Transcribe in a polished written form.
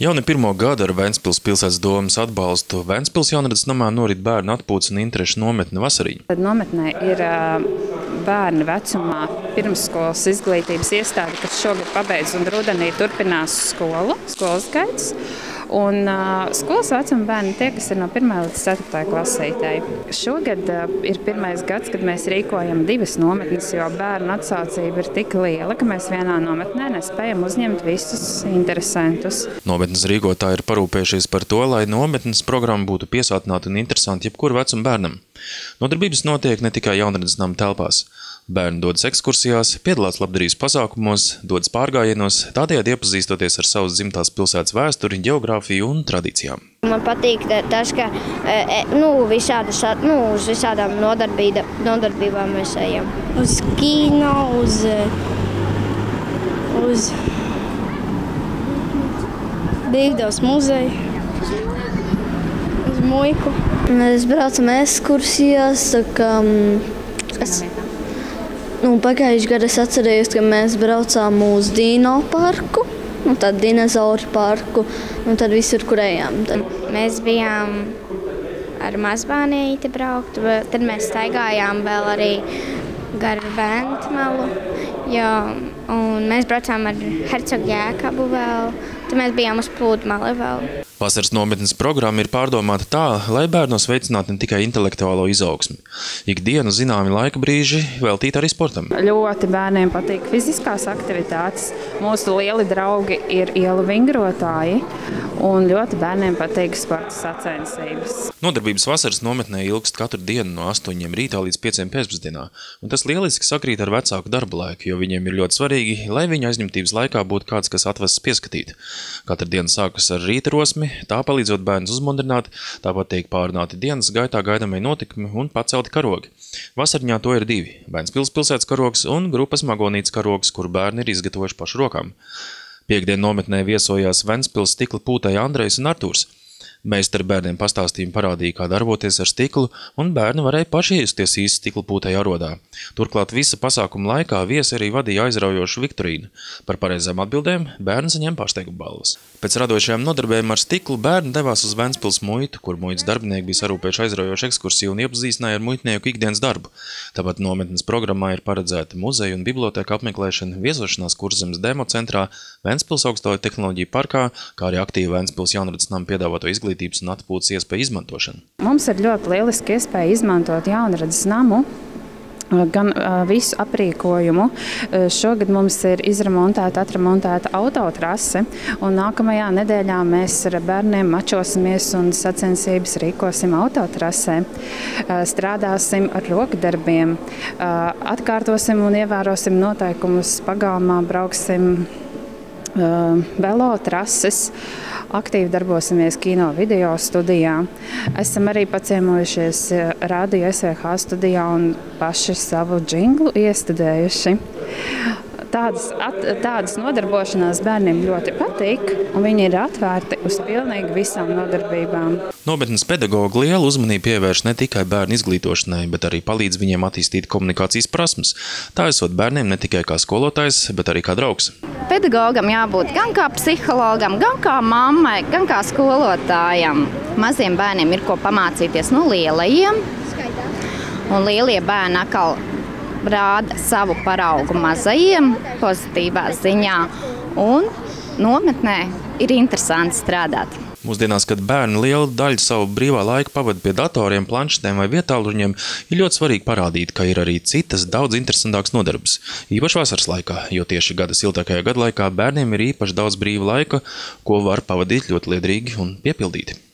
Jau ne pirmo gadu ar Ventspils pilsētas domes atbalstu Ventspils jaunradas namā norit bērnu atpūtas un interešu nometne Vasariņa. Nometnē ir bērni vecumā pirmsskolas izglītības iestāde, kas šogad pabeidz un rudenī turpinās skolas gaitas. Un skolas vecuma bērni tie, kas ir no 1. līdz 4. klasītei. Šogad ir pirmais gads, kad mēs rīkojam 2 nometnes, jo bērnu atsaucība ir tik liela, ka mēs vienā nometnē nespējam uzņemt visus interesantus. Nometnes rīkotāji ir parūpējušies par to, lai nometnes programma būtu piesātināta un interesanta jebkura vecuma bērnam. Nodarbības notiek ne tikai jaunradas nama telpās. Bērni dodas ekskursijās, piedalās labdarības pasākumos, dodas pārgājienos, tādējādi iepazīstoties ar savas dzimtās pilsētas vēsturi, ģeogrāfiju un tradīcijām. Man patīk tas, ka uz visādām nodarbībām mēs ejam. Uz kino, uz Brīvdabas muzeju, uz muiku. Mēs braucam ekskursijās, pagājušajā gadā es atcerējos, ka mēs braucām uz Dino parku, tad dinozauru parku, un tad visur, kur ejām. Mēs bijām ar mazbērnīti braukt, tad mēs staigājām vēl arī gar Ventmalu, un mēs braucām ar Hercogu Jēkabu vēl, tad mēs bijām uz Pludmali vēl. Vasaras nometnes programma ir pārdomāta tā, lai bērnos veicinātu ne tikai intelektuālo izaugsmi. Ikdienu zināmi laika brīži veltīt arī sportam. Ļoti bērniem patīk fiziskās aktivitātes. Mūsu lieli draugi ir ielu vingrotāji, un ļoti bērniem patīk sporta sacensības. Nodarbības vasaras nometnē ilgst katru dienu no 8 rītā līdz 5 pēcpusdienā, un tas lieliski sakrīt ar vecāku darba laiku, jo viņiem ir ļoti svarīgi, lai viņa aizņemtības laikā būtu kāds, kas atvesas pieskatīt. Katra diena sākas ar rīta rosmi, tā palīdzot bērnus uzmodrināt, tāpat tiek pārunāti dienas gaitā gaidāmie notikumi un pacelti karogi. Vasariņā to ir 2 – Ventspils pilsētas karogs un grupas Magonītes karogs, kuru bērni ir izgatavojuši pašu rokām. Piektdien nometnē viesojās Ventspils stikla pūtēji Andrejs un Artūrs. Meistari bērniem pastāstījumu parādīja, kā darboties ar stiklu, un bērni varēja paši iejusties īsti stikla pūtēji arodā. Turklāt visa pasākuma laikā viesi arī vadīja aizraujošu viktorīnu. Par pareizām atbildēm bērni saņem pārsteigumu balvas. Pēc radošajām nodarbēm ar stiklu bērni devās uz Ventspils muitu, kur muitas darbinieki bija sarūpējuši aizraujošu ekskursiju un iepazīstināja ar muitnieku ikdienas darbu. Tāpat nometnes programmā ir paredzēta muzeja un biblioteka apmeklēšana, viesošanās Kurzemes demo centrā, Ventspils augstoja tehnoloģiju parkā, kā arī aktīva Ventspils jaunradas nama piedāvāto izglītības un atpūtas iespēju izmantošanu. Mums ir ļoti lieliski iespēja izmantot jaunradas namu, gan visu aprīkojumu. Šogad mums ir atremontēta autotrase, un nākamajā nedēļā mēs ar bērniem mačosimies un sacensības rīkosim autotrasē. Strādāsim ar rokdarbiem, atkārtosim un ievērosim noteikumus pagalmā, brauksim velotrases, aktīvi darbosimies kino video studijā. Esam arī paciemojušies Radio SVH studijā un paši savu džinglu iestudējuši. Tādas nodarbošanās bērniem ļoti patīk, un viņi ir atvērti uz pilnīgi visām nodarbībām. Nometnes pedagogi lielu uzmanību pievērš ne tikai bērnu izglītošanai, bet arī palīdz viņiem attīstīt komunikācijas prasmes. Tā esot bērniem ne tikai kā skolotājs, bet arī kā draugs. Pedagogam jābūt gan kā psihologam, gan kā mammai, gan kā skolotājam. Maziem bērniem ir ko pamācīties no lielajiem, un lielie bērni atkal rāda savu paraugu mazajiem pozitīvā ziņā, un nometnē ir interesanti strādāt. Mūsdienās, kad bērni lielu daļu savu brīvā laika pavada pie datoriem, planšetēm vai vietāluņiem, ir ļoti svarīgi parādīt, ka ir arī citas daudz interesantākas nodarbes. Īpaši vasaras laikā, jo tieši gada siltākajā gadlaikā bērniem ir īpaši daudz brīva laika, ko var pavadīt ļoti liederīgi un piepildīti.